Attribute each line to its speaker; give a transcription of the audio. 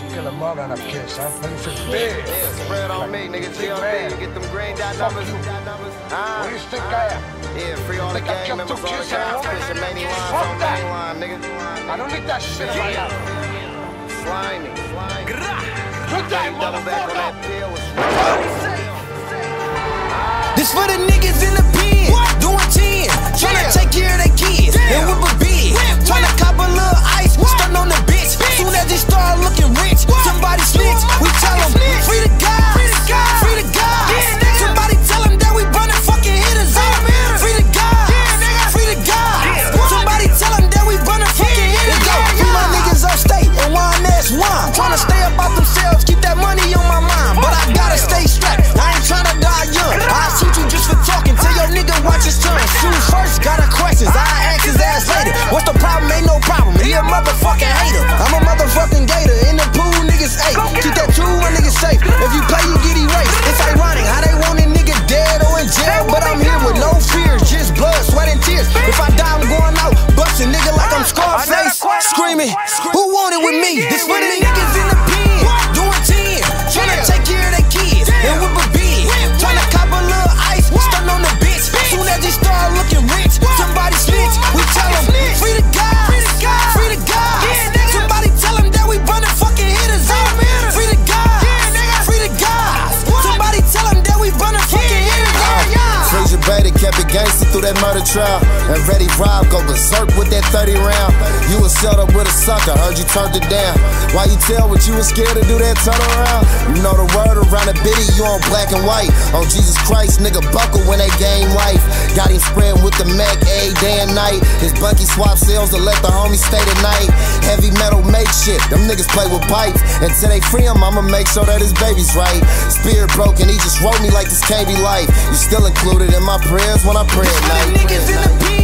Speaker 1: Kill a mother and a kiss, huh? Let me feel big.
Speaker 2: Yeah, spread on me, nigga. GLB, get them green dot numbers.
Speaker 1: What do you think I am?
Speaker 2: Yeah, free all the gang members, all the cops, fishing main lines on main line, nigga.
Speaker 1: I don't need that shit right now.
Speaker 2: Slimy.
Speaker 1: Good day, motherfucker.
Speaker 3: This for the niggas in the pen, doing 10, tryna take care of their kids, and whip a bid, tryna cop a little ice, stun on the bitch. Soon as they start looking rich, somebody snitch, we tell them, free the guys, free the guys. Somebody tell them that we running fucking hitters out. Free the guys, free the guys. Somebody tell them that we running fucking hitters out. Free my niggas upstate and wine ass wine, tryna stay about themselves, keep that money on my mind, but I gotta stay strapped. I ain't tryna die young. I shoot you just for talking. Tell your nigga watch his tongue. Shoot first, got a questions. I ask his ass later. What's the problem? Ain't no problem. He a motherfucking hater. I'm a motherfucking gator. In the pool, niggas ate. Keep that 2-1 niggas safe. If you play, you get erased. It's ironic how they want a nigga dead or in jail, but I'm here with no fear, just blood, sweat, and tears. If I die, I'm going out, busting nigga like I'm Scarface, screaming, who want it with me? This for the niggas in the pen, doing 10, tryna take care of their kids, and whip a bid, tryna cop a little ice, stun on the bitch. Soon as they start looking rich, somebody snitch, we tell them, free the guys, free the guys. Somebody tell them that we running fucking hitters out. Free the guys, free the guys. Somebody tell them that we running fucking hitters out.
Speaker 2: Frazier Bader kept it gangster through that murder trial, and Reddy Rob go berserk with that 30 round. You was set up with a sucker, heard you turned it down. Why you tell what you was scared to do that turn around? You know the word around the bitty, you on black and white. On Jesus Christ, nigga buckle when they gain life. Got him spreading with the Mac every day and night. His bunky swap sales to let the homies stay tonight. Heavy metal make shit, them niggas play with pipes. Until they free him, I'ma make sure that his baby's right. Spirit broken, he just wrote me like this can't be life. You still included in my prayers when I pray at night.
Speaker 3: Niggas in the